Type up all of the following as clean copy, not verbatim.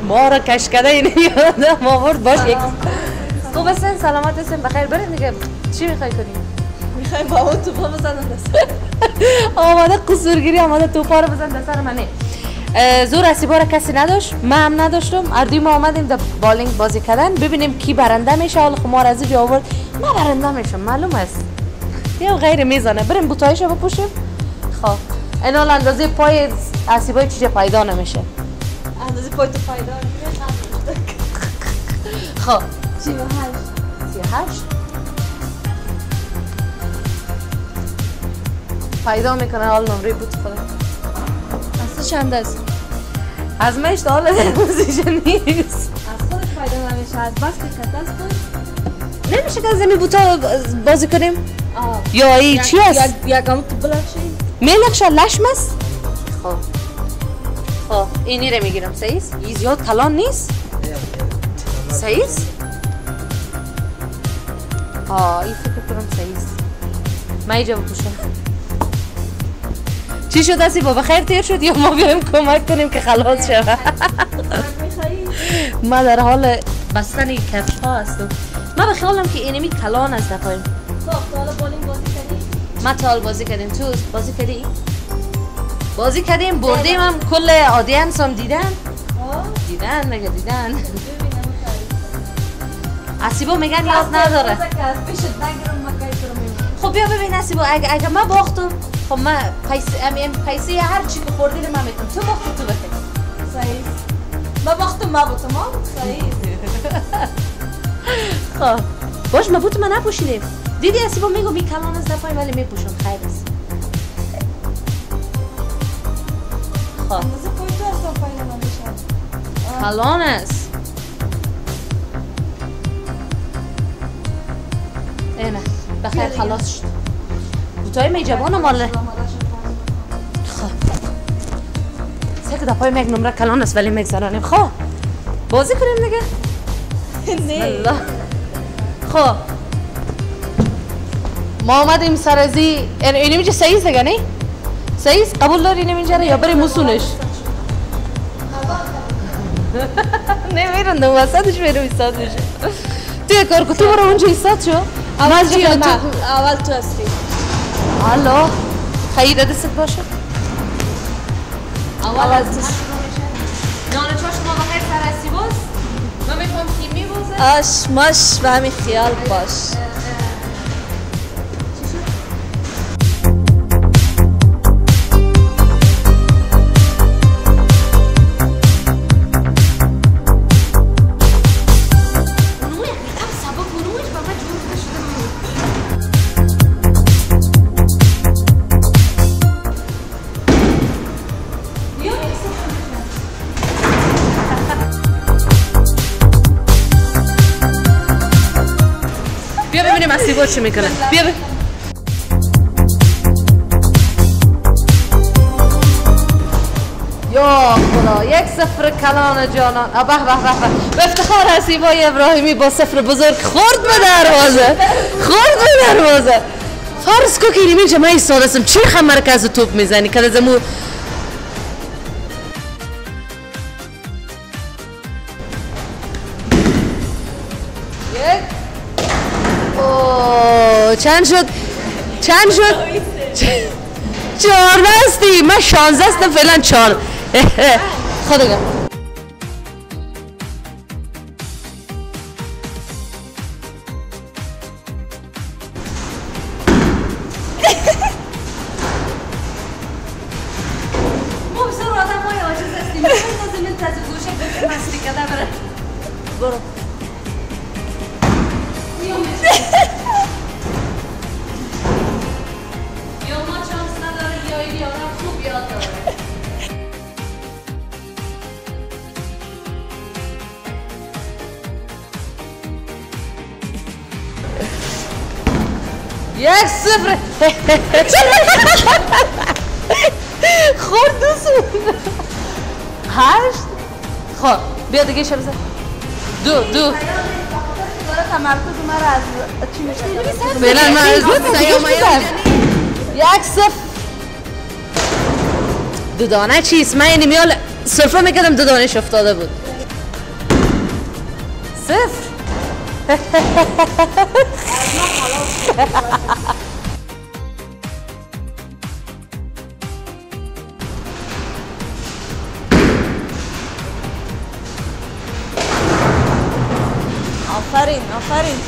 ما را کشکده اینه یادم آورد باش یک خوب هستین سلامت هستین بخیر برین دیگه چی میخوای کنیم؟ میخوای با اون توپا بزنم دست آماده قصورگیری آماده توپا رو بزن دست منه زور حسیبا را کسی نداشت من هم نداشتم اردوی ما آمدیم در بولینگ بازی کردن ببینیم کی برنده میشه حالا خمار از اینجا آورد ما برنده میشم معلوم است یا غیر میزنه بریم بوتایشو بپوشیم خب این حال اندازه پای حسیبای چیزا پیدا نمیشه اندازه پای تو پیدا نمیشه خب 38 پیدا میکنه حال نمره بود خدا اصلا چند است؟ از مشت حال درموزیشه نیست از خودش پیدا نمیشه از بس که کت است بود نمیشه که از زمین بوتا بازی کنیم؟ یا ای چی هست؟ یکم تو بلخشی؟ میلخشه لشم است؟ خب اینی رو میگیرم سعیز؟ این زیاد کلان نیست؟ سعیز؟ این فکر کنم سعیز من اینجا بپوشم چی شد هستی بابا خیر تیر شد یا ما بیایم کمک کنیم که خلاص شد ما در حال بستن کفش ها هستم من به خیالم که اینمی کلان است نپایم خب تا حالا بولینگ بازی کردی؟ ما تا حال بازی کردیم تو بازی کردی؟ بازی کردیم بردیم هم کل آدینس هم دیدن دیدن نگه دیدن حسیبا میگن یاد نداره خب بیا ببین حسیبا اگه ما باختم خب ما پیسی هر چی که خوردی رو من میکنم تو باختی تو بخیر صحیح ما باختم ما بودم صحیح خب باش ما بودم نپوشیدیم دیدی حسیبا میگو می کلان از نپایم ولی میپوشم خیر است خب اندازه پای تو اصلا پایین من بشم کلان است اینه بخیر خلاص شد بوتای می جوانم واله خب سه که در پای یک نمره کلان است ولی میگذرانیم خب بازی کنیم دیگه نه خب ما آمدیم سر ازی اینی میشه سعیز دیگه نه؟ سعیز قبول داری اینی میجره یا بریم موسونش؟ نه میرن دو وسطش بریم ایستاد میشه توی کار که تو برو اونجا ایستاد شو اول تو هستی حالا خیلی دستت باشه اول از تو نانه چاش ما بخیر سر هستی باز من میخوام کی میبازه آش ماش و همین خیال باش بیا ببینیم حسیبا چی میکنه بیا یا خدا 1-0 کلان جانان به به به به افتخار حسیبای ابراهیمی با 0 بزرگ خورد به دروازه فرض کو که اینمی جمعه ایستاده استم چی خم مرکز توپ میزنی که لازمو چند شد؟ 14 هستی من 16 هستم فعلا 4 خدا گم ما بسر آدم های عاجز هستیم لازم این تازه گوشه بسر مستی کده بره برو یا ما چانس نداره یا این آدم خوب یاد داره یک صفر خورد دوستون 8 خب بیا دیگه شب بزن 2 تمرکز مرا از چی میشه؟ فعلا من از یک صفر دو دانه چیست؟ من یعنی میال صرفا میکردم دو دانش افتاده بود صفر. آفرین آفرین.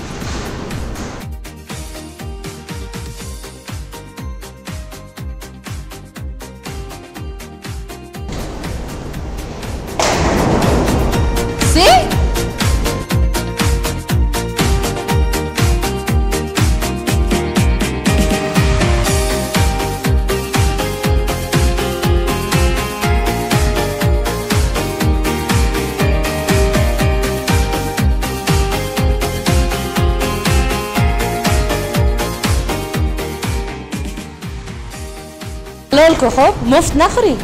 لال کو خب مفت نخوری.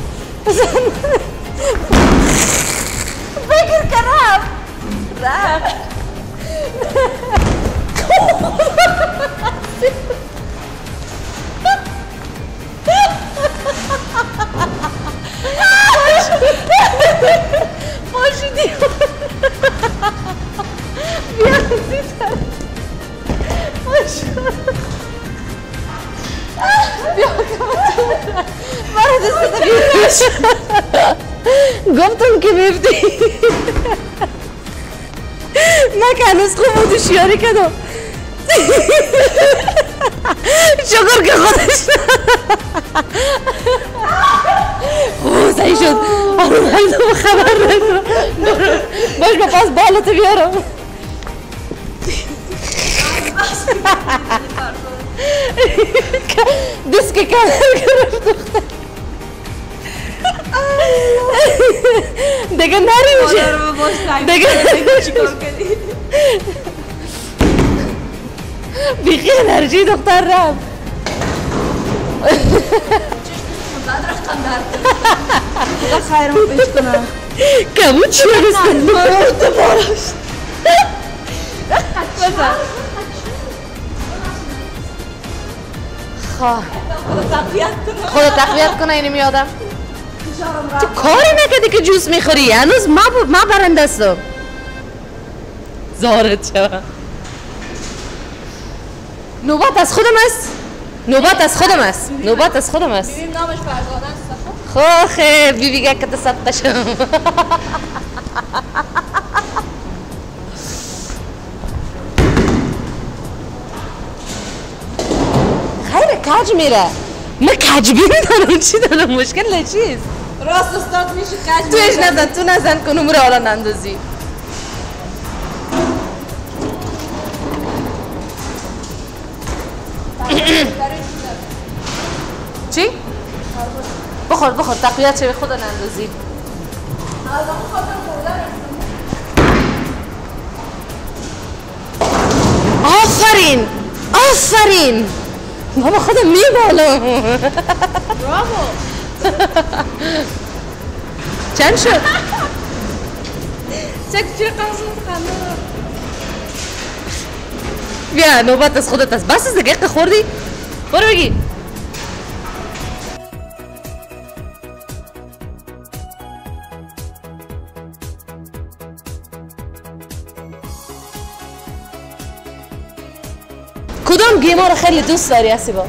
فکر کردم رفت. ماشینی بیا دیدم بیا گفتم که بیفتی. من که هنوز خوب بود شیاری کردم. شکر که خودش خوب صحیح شد. آروم هیدم خبر ندارم. باش با پاس بالتو بیارم. دست که کمر گرفت دختر. دیگه نری میشه. دیگه چیکار کردی؟ بیخی انرژی دختر رفت. بعد رقم درد. خدا خیرمو پیش کنم. کمون چی هستن؟ تو باراش. بزن. خدا تقویت کنه اینو میادم. تو کاری نکردی که جوس میخوری. هنوز ما برنده هستم. زارت شوم. نوبت از خودم است. نوبت از خودم است. نوبت از خودم است. بیبیم نامش فرزانه است. خو خیر بیبیگه که تصدق شم. خیره کج میره. من کجبی ندارم. چی دارم؟ مشکل چیست؟ راست استاد میشه کج تویش نزن. تو نزن که نمره حالا نندازی. چی؟ بخور بخور تقویت چه به خدا نندازی. آفرین آفرین. بابا خودم میبالم. برافو. چند شد؟ چه قصد خنده. بیا نوبت از خودت است. بس دقیقه خوردی؟ برو بگی. کدام گیما رو خیلی دوست داری حسیبا؟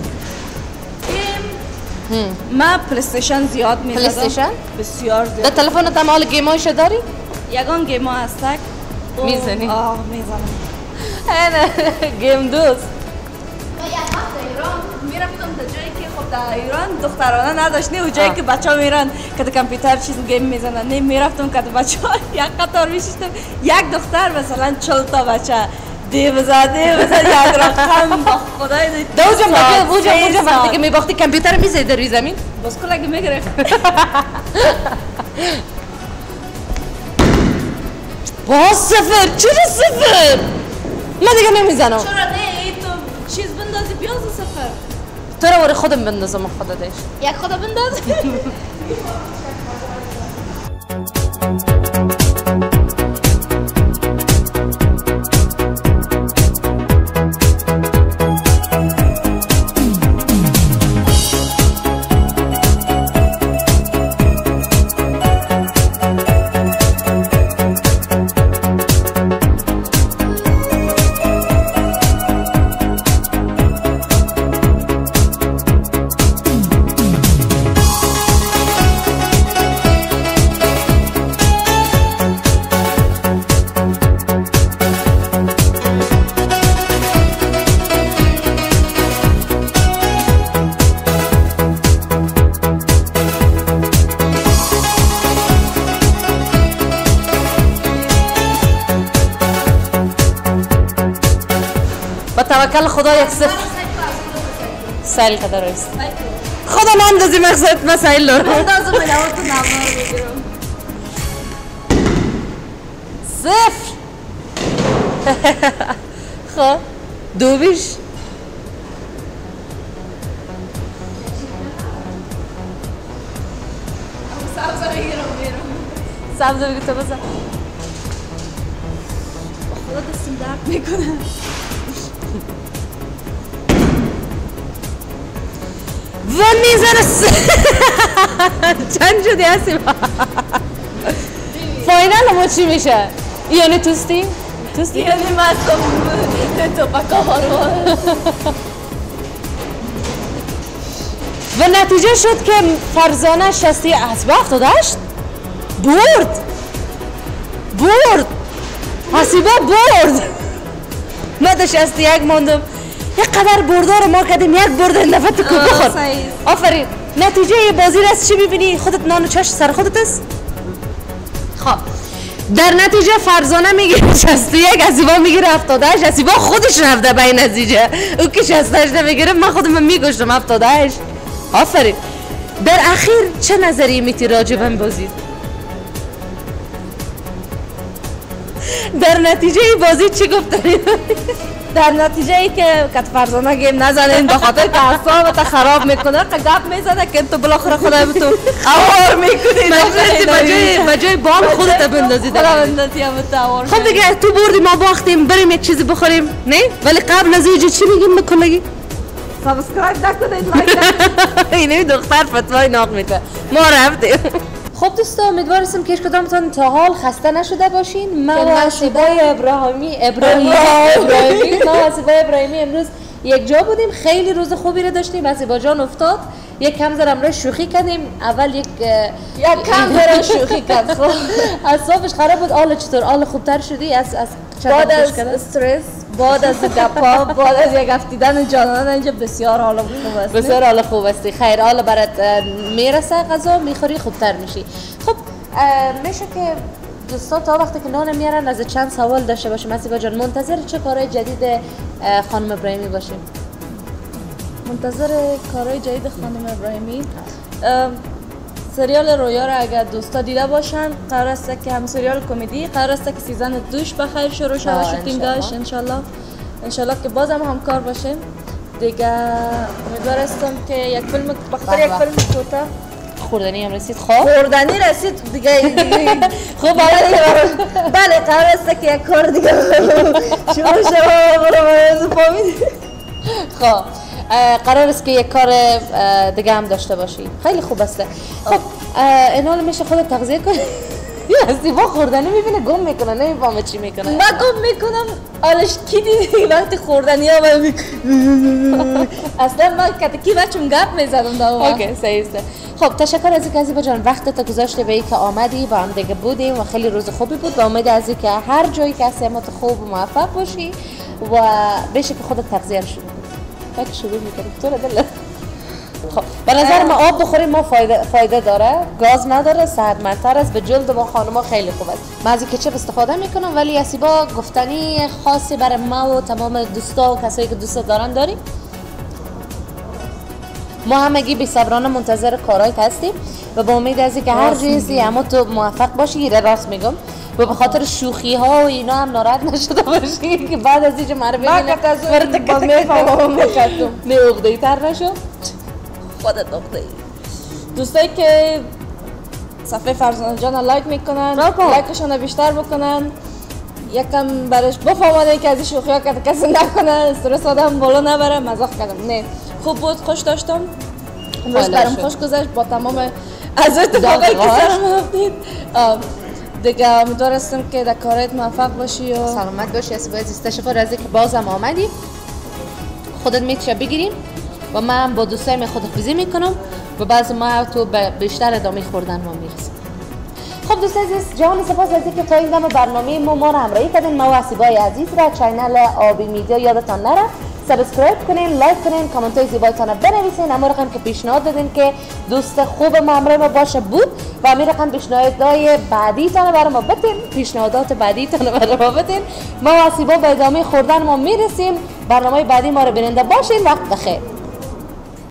من پلیستیشن زیاد می‌زدم. پلیستیشن؟ بسیار زیاد. در تلفنت هم حال گیمایشو داری؟ یگان گیما هستک. میزنی؟ آه میزنم. گیم دوست. من یک وقت ایران میرفتم در جایی که خب در ایران دخترانه نداشت نه، اونجایی که بچه‌ها میرن که در کامپیوتر چیز گیم میزنن. نه میرفتم که بچه‌ها یک قطار میشیدم، یک دختر مثلا 40 تا بچه دیو زده یک رقم با خدای دو جا وقتی که میباختی کامپیوتر میزدی در روی زمین؟ باز کلا که میگرفت. باز صفر. چرا صفر؟ من دیگه نمیزنم. چرا نه ای تو چیز بندازی بیاز صفر. تو رو وری خودم بندازم خودش. یک خدا بنداز. توکل خدا یک صفر سایل قدر است خدا ناندازی مقصد ما سایل دارم اندازه به نوات تو نمار بگیرم صفر خب دو بیش سبزه بگیرم سبزه بگیر تو بزن خدا دستیم درد میکنه و میزنه چند شدی حسیبا فاینال ما چی میشه؟ یعنی توستی؟ توستی؟ یعنی مستم توپکا بارو و نتیجه شد که فرزانه 60 حسیبا 78 برد حسیبا برد ما تا 61 ماندم یک قدر بردار ما کردیم یک برد این دفعه تو کوب بخور آفرین نتیجه بازی را چی میبینی؟ خودت نان و چاش سر خودت است؟ خب در نتیجه فرزانه میگیره 61 حسیبا میگیره 78 حسیبا خودش رفته به این نتیجه او که 68 میگیره من خودم میگشتم 78 آفرین در اخیر چه نظری میتی راجع به بازی؟ در نتیجه بازی چی گفتی؟ در نتیجه ای که فرزانه گیم نزنین به خاطر که اعصابت خراب میکنه که گپ میزنه که تو بالاخره خدای به تو اوار میکنی بجای بال خودت بندازی خب دیگه تو بردی ما باختیم بریم یک چیزی بخوریم نه؟ ولی قبل از اینجا چی میگیم بکنگی؟ سابسکرایب نکنید لایک اینه دختر فتوای ناق میده ما رفتیم خب دوستا امیدوارم که هیچ کدامتون تا حال خسته نشده باشین ما و حسیبا ابراهیمی امروز یک جا بودیم خیلی روز خوبی رو داشتیم حسیبا جان افتاد یک کم زرم رو شوخی کردیم اول یک کم زرم شوخی کرد خب اعصابش خراب بود حالا چطور حالا خوبتر شدی از بعد از استرس بعد از گپا بعد از یک افتیدن جانان اینجا بسیار حال خوب است بسیار حال خوب است خیر حالا برات میرسه غذا میخوری خوبتر میشی خب میشه که دوستا تا وقتی که نان میارن از چند سوال داشته باشیم حسیبا جان منتظر چه کارهای جدید خانم ابراهیمی باشیم منتظر کارهای جدید خانم ابراهیمی سریال رویا را اگر دوستا دیده باشن قرار است که هم سریال کمدی قرار است که سیزن دوش بخیر شروع شود شوتینگ داشت انشالله که بازم همکار باشیم دیگه امیدوار هستم که یک فیلم بخاطر یک فیلم کوتاه خوردنی هم رسید خوردنی رسید دیگه خب بله قرار است که یک کار دیگه شروع شود خب قرار است که یک کار دیگه هم داشته باشی خیلی خوب است خب این حال میشه خودت تغذیه کنی حسیبا خوردنی میبینه گم میکنه نمیفهمه چی میکنه من گم میکنم آلش کی دیدی وقتی خوردنی ها اصلا من کتکی بچم گپ میزدم در وقت اوکی صحیح است خب تشکر از اینکه حسیبا جان وقتت گذاشته به اینکه آمدی با هم دیگه بودیم و خیلی روز خوبی بود و امید از اینکه هر جایی که هستی خوب و موفق باشی و بشه که خودت تغذیه شروع کنی فکر شروع میکنی تو دل خب به نظر ما آب بخوریم ما فایده داره گاز نداره صحتمندتر است به جلد ما خانما خیلی خوب است من از کچپ استفاده میکنم ولی حسیبا گفتنی خاصی برای ما و تمام دوستا و کسایی که دوست دارن داریم ما همگی بی‌صبرانه منتظر کارهایت هستیم و با امید از اینکه هر چیزی اما تو موفق باشی راست میگم و به خاطر شوخی ها و اینا هم ناراحت نشده باشی که بعد از اینجا مرا ببینه با میفهمم میکردم نه عقده‌ای تر نشو خودت عقده‌ای دوستایی که صفحه فرزانه جان لایک میکنن لایکشون رو بیشتر بکنن یکم برش بفهمانه که از این شوخی ها کسی نکنه استرس آدم بالا نبره مزاح کردم نه خوب بود خوش داشتم امروز برام خوش گذشت با تمام از اتفاقایی که سرم افتید دیگه امیدوار هستم که در کارت موفق باشی و سلامت باشی حسیبا عزیز تشکر از اینکه بازم آمدی خودت میتشه بگیریم و من با دوستایم خدافظی میکنم و بعض ما تو بیشتر ادامه خوردن ما میرسیم خب دوستان عزیز جان سپاس از اینکه تا این دم برنامه ما رو همراهی کردین ما و حسیبای عزیز را چینل آبی میدیا یادتان نره سابسکرایب کنین لایک کنین کامنت های زیبایتان رو بنویسین اما رقم که پیشنهاد دادین که دوست خوب ما همراه ما باشه بود و همین رقم پیشنهادهای بعدیتان برای ما بدین پیشنهادات بعدیتان برای ما بدین ما و حسیبا به ادامه خوردن ما میرسیم برنامه بعدی ما رو بیننده باشین. وقت بخیر.